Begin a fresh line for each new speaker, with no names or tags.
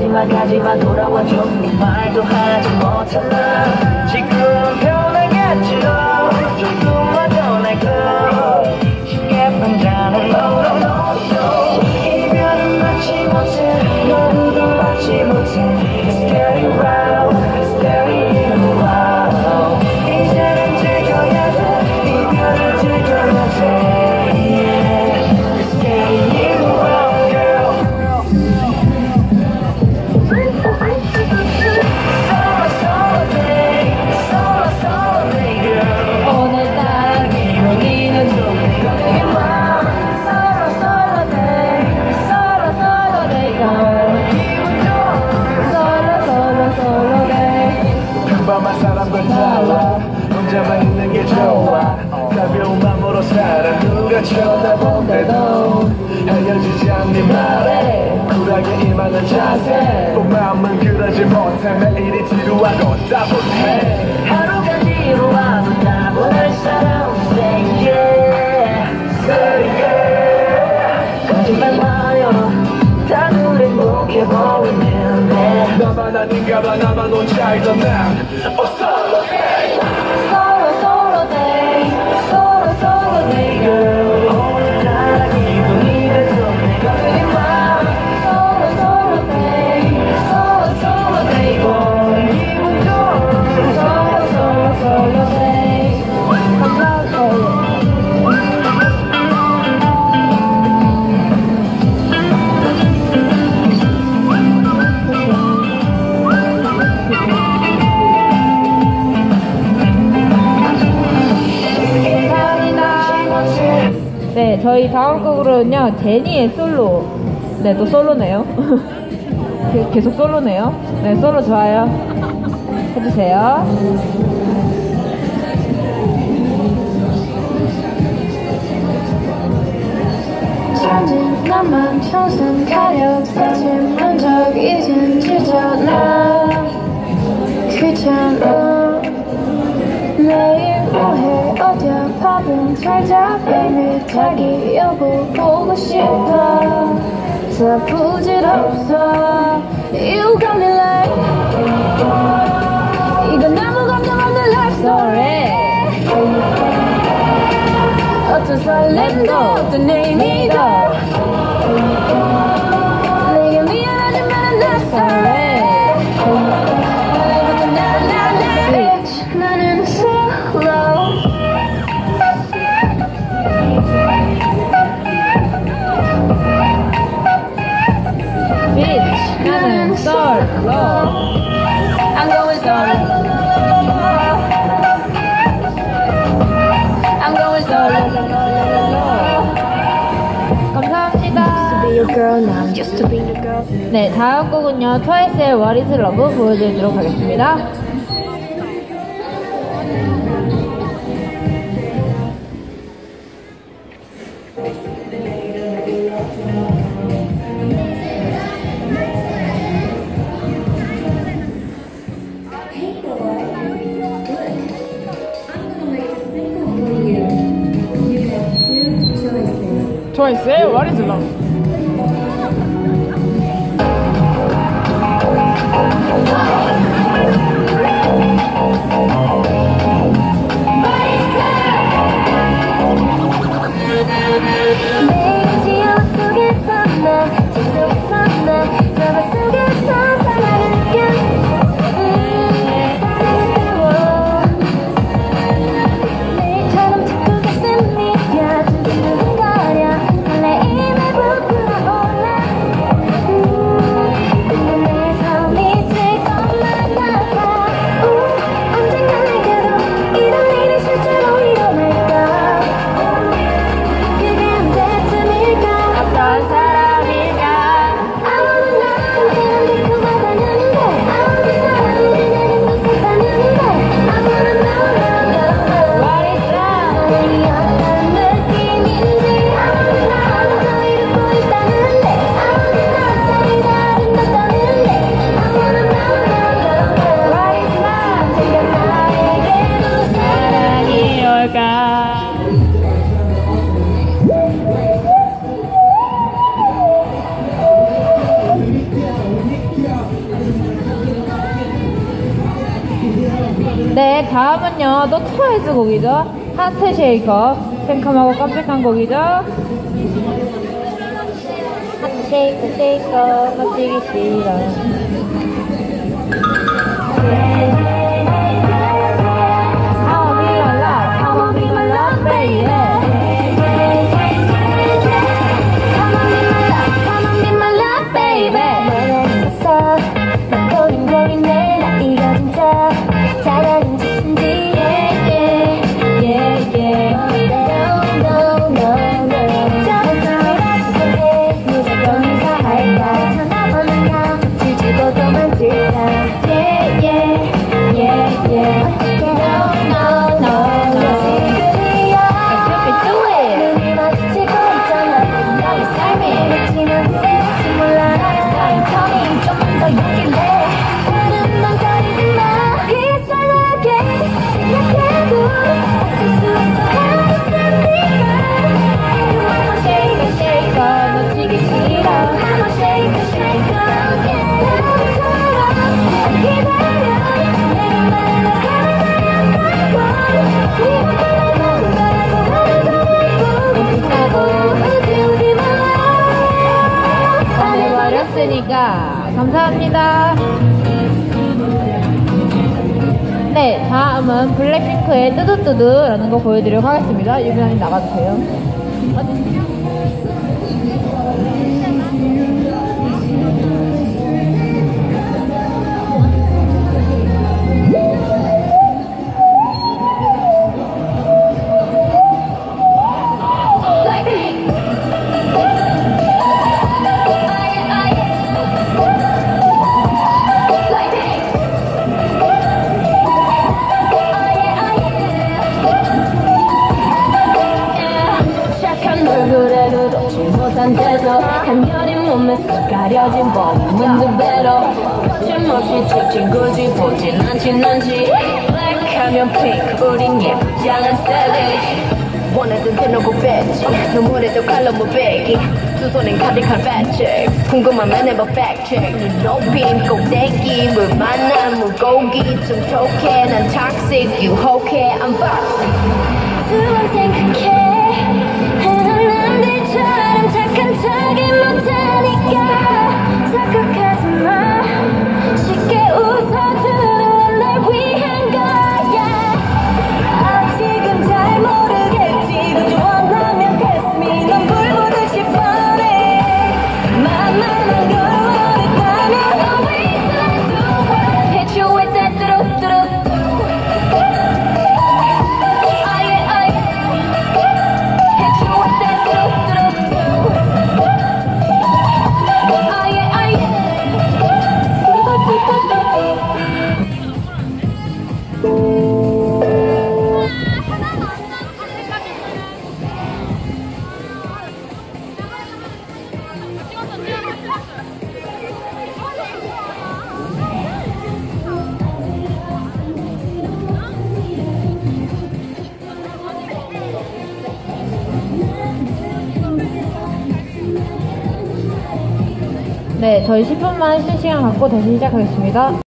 가지마 돌아와줘 말도 하지 못하나 지금 변하겠지요 조금만 더 날 girl 쉽게 판단을 no no no no 이별은 막지 못해 너도 막지 못해 It's scary wow It's scary wow 이제는 즐겨야 돼 이별을 즐겨야 돼 혼자만 있는 게 좋아 가벼운 맘으로 살아 누가 쳐다본대도 헤어지지 않니 말해 쿨하게 임하는 자세 또 마음은 그러지 못해 매일이 지루하고 따분해 하루가 지루하고 따분할 사람 Say yeah Say yeah 거짓말 마요 다 눈에 묵혀 보이는데 나만 아닌가 봐 나만 혼자 있던 난 solo day Solo day Solo solo day girl 오늘따라 기분이 계속 내가 그린 맘 Solo solo day Solo solo day boy 기분 좋은 Solo solo solo day 감사합니다 네, 저희 다음 곡으로는요 제니의 솔로. 네, 또 솔로네요. 계속 솔로네요. 네, 솔로 좋아요. 해주세요.
천진 나만 평생 가려 사진 본 적 이젠 지잖아 귀찮아 매일 뭐해 어디야 밥은 잘자 baby 자기 여보 보고 싶어 다 부질없어 You got me like 이건 아무 감정 없는 life story 어떤 설렘도 어떤 의미도 내게 미안하지만 난 sorry Bitch 나는 solo
Bitch 나는 solo
I'm going solo I'm going solo
감사합니다. 네, 다음 곡은요 트와이스의 What is Love 보여드리도록 하겠습니다. 트와이스의 What is Love. 네, 다음은요, 또 트와이스 곡이죠. 하트 쉐이커. 생큼하고 깜찍한 곡이죠. 하트 쉐이커, 쉐이커, 멋지기 싫어. 감사합니다. 네, 다음은 블랙핑크의 뜨두뜨두라는 거 보여드리도록 하겠습니다. 유빈아님 나가주세요.
못한데도 한여린 몸에서 가려진 몸은 두 배로 거침없이 찍힌 굳이 보진 않진 않지 블랙하면 핑크 우린 예쁘장한 savage 원하던 대놓고 뺐지 눈물에도 칼로 무배기 두 손엔 가득한 fat checks 궁금하면 해봐 fact check 눈 높인 꼭대기 물 만난 물고기 좀 톡해 난 toxic 유혹해 I'm boxy 두 번 생각해 착한 척이 못하니까 착각하지마 쉽게 웃어주는 날 위한 거야 아직은 잘 모르겠지 그저 원하면 kiss me 넌 불보듯이 뻔해 만만한 걸 원했다면 always like to hit you with that 뚜루뚜루
네, 저희 10분만 쉬는 시간 갖고 다시 시작하겠습니다.